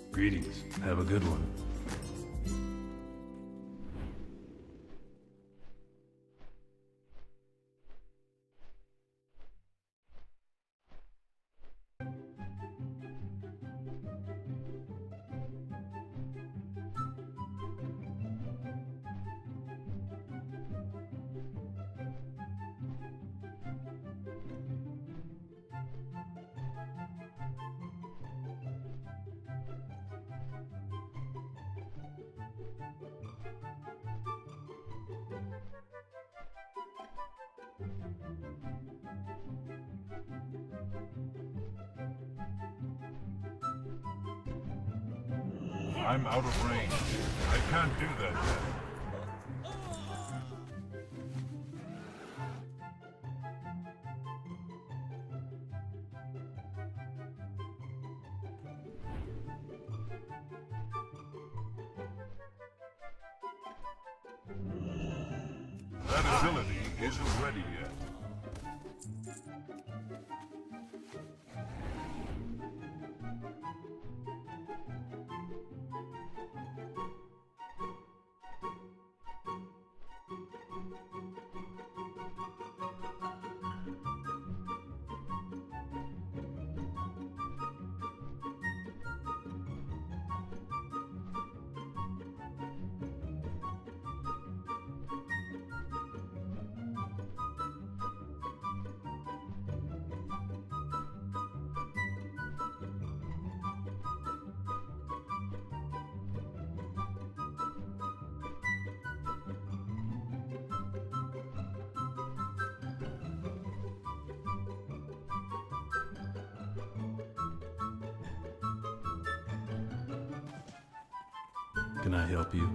Greetings. Have a good one. I'm out of range. I can't do that yet. That ability isn't ready yet. Can I help you?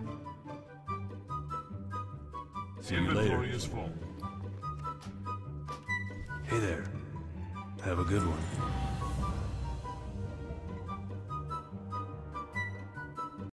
See you later. Inventory is full. Hey there. Have a good one.